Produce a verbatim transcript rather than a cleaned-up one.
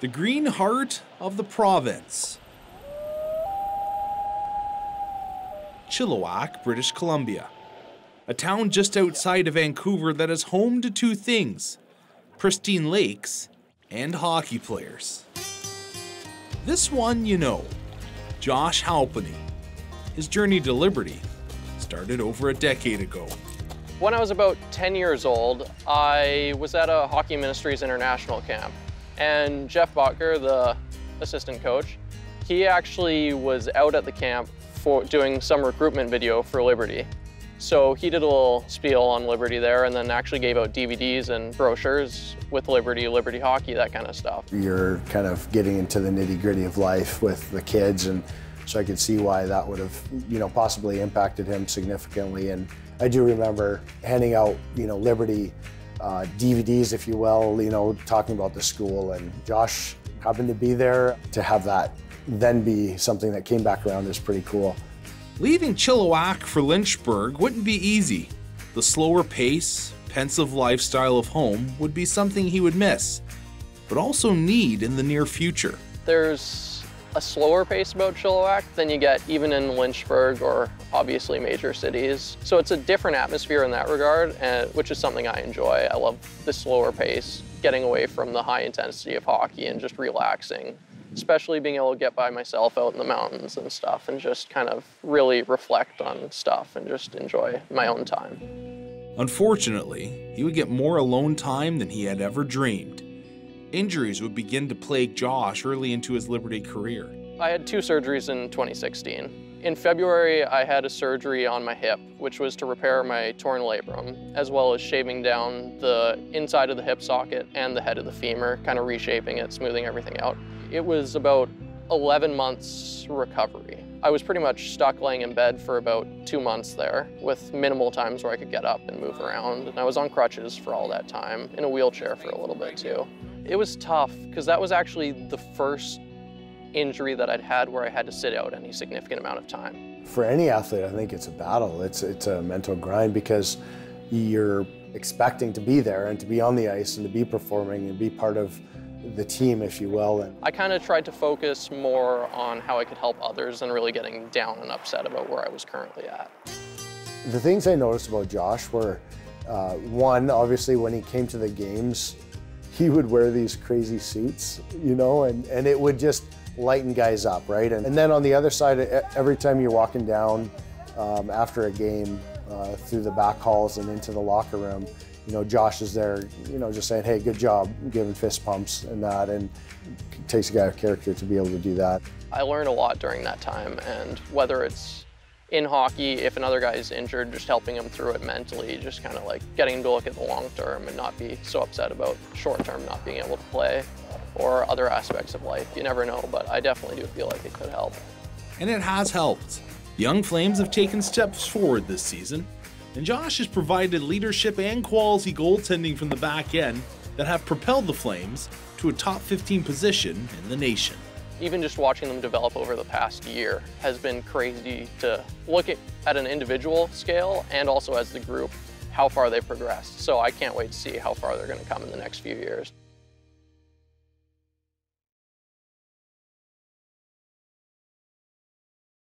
the green heart of the province. Chilliwack, British Columbia. A town just outside of Vancouver that is home to two things: pristine lakes and hockey players. This one you know, Josh Halpenny. His journey to Liberty started over a decade ago. When I was about ten years old, I was at a Hockey Ministries International camp, and Jeff Botker, the assistant coach, he actually was out at the camp for doing some recruitment video for Liberty. So he did a little spiel on Liberty there, and then actually gave out D V Ds and brochures with Liberty, Liberty Hockey, that kind of stuff. You're kind of getting into the nitty-gritty of life with the kids, and so I could see why that would have, you know, possibly impacted him significantly. And I do remember handing out, you know, Liberty uh, D V Ds, if you will, you know, talking about the school, and Josh happened to be there. To have that then be something that came back around is pretty cool. Leaving Chilliwack for Lynchburg wouldn't be easy. The slower pace, pensive lifestyle of home would be something he would miss, but also need in the near future. There's a slower pace about Chilliwack than you get even in Lynchburg or obviously major cities. So it's a different atmosphere in that regard, and, which is something I enjoy. I love the slower pace, getting away from the high intensity of hockey and just relaxing. Especially being able to get by myself out in the mountains and stuff and just kind of really reflect on stuff and just enjoy my own time. Unfortunately, he would get more alone time than he had ever dreamed. Injuries would begin to plague Josh early into his Liberty career. I had two surgeries in twenty sixteen. In February, I had a surgery on my hip, which was to repair my torn labrum, as well as shaving down the inside of the hip socket and the head of the femur, kind of reshaping it, smoothing everything out. It was about eleven months recovery. I was pretty much stuck laying in bed for about two months there with minimal times where I could get up and move around. And I was on crutches for all that time, in a wheelchair for a little bit too. It was tough because that was actually the first injury that I'd had where I had to sit out any significant amount of time. For any athlete, I think it's a battle. It's, it's a mental grind because you're expecting to be there and to be on the ice and to be performing and be part of the team, if you will. And I kind of tried to focus more on how I could help others than really getting down and upset about where I was currently at. The things I noticed about Josh were, uh, one, obviously when he came to the games, he would wear these crazy suits, you know, and, and it would just lighten guys up, right? And, and then on the other side, every time you're walking down um, after a game uh, through the back halls and into the locker room, you know, Josh is there, you know, just saying, hey, good job, giving fist pumps and that, and it takes a guy of character to be able to do that. I learned a lot during that time, and whether it's in hockey, if another guy is injured, just helping him through it mentally, just kind of like getting him to look at the long term and not be so upset about short term not being able to play, or other aspects of life. You never know, but I definitely do feel like it could help. And it has helped. Young Flames have taken steps forward this season, and Josh has provided leadership and quality goaltending from the back end that have propelled the Flames to a top fifteen position in the nation. Even just watching them develop over the past year has been crazy to look at, at an individual scale and also as the group, how far they've progressed. So I can't wait to see how far they're going to come in the next few years.